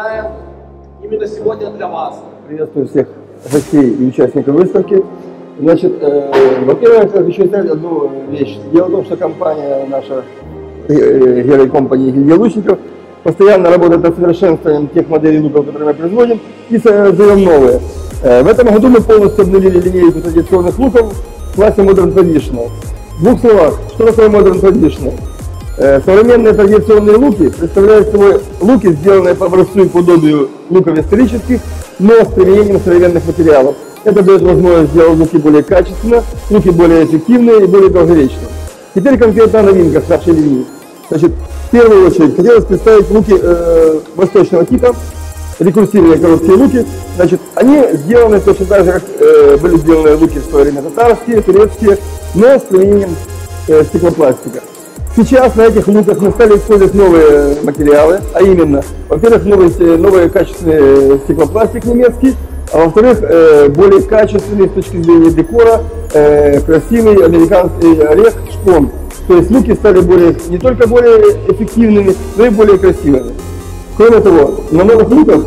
представляем именно сегодня для вас. Приветствую всех гостей и участников выставки. Значит, во-первых, я хочу сказать одну вещь. Дело в том, что компания наша, Герой Компани Илья Лучников, постоянно работает над совершенствованием тех моделей луков, которые мы производим, и создаем новые. В этом году мы полностью обновили линейку традиционных луков в классе Modern Traditional. В двух словах, что такое Modern Traditional? Современные традиционные луки представляют собой луки, сделанные по образцу и подобию луков исторических, но с применением современных материалов. Это дает возможность сделать луки более качественно, луки более эффективные и более долговечные. Теперь конкретно о новинках нашей линии. Значит, в первую очередь хотелось представить луки восточного типа, рекурсивные короткие луки. Значит, они сделаны точно так же, как были сделаны луки в свое время татарские, турецкие, но с применением стеклопластика. Сейчас на этих луках мы стали использовать новые материалы, а именно, во-первых, новый качественный стеклопластик немецкий, а во-вторых, более качественный с точки зрения декора, красивый американский орех шпон. То есть луки стали не только более эффективными, но и более красивыми. Кроме того, на новых луках,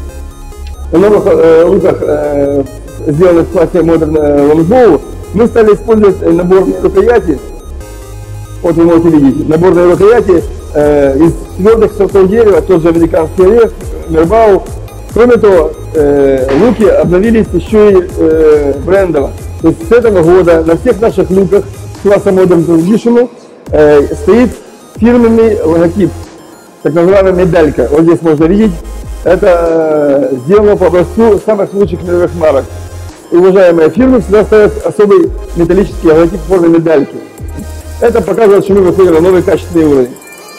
сделанных в классе Modern Longbow, мы стали использовать наборные рукояти. Вот вы можете видеть, наборные рукояти из твердых сортов дерева, тот же американский орех, мербау. Кроме того, луки обновились еще и брендово. То есть с этого года на всех наших луках класса Modern Traditional стоит фирменный логотип, так называемая медалька. Вот здесь можно видеть, это сделано по образцу самых лучших мировых марок. И уважаемые фирмы всегда ставят особый металлический логотип в форме медальки. Это показывает, что мы выходим на новый качественный уровень.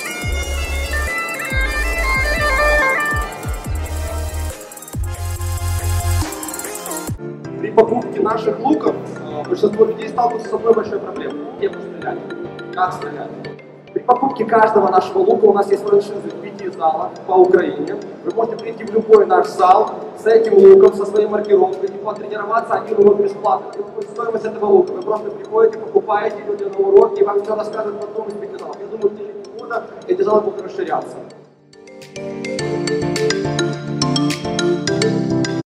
При покупке наших луков большинство людей сталкиваются с одной большой проблемой. Где пострелять? Как стрелять? При покупке каждого нашего лука у нас есть франшизы в 5 залах по Украине. Вы можете прийти в любой наш зал с этим луком, со своей маркировкой, и потренироваться 1 урок бесплатно. Это стоимость этого лука. Вы просто приходите, покупаете, идете на урок, и вам все рассказывают в одном из 5 залов. Я думаю, в течение года эти залы будут расширяться.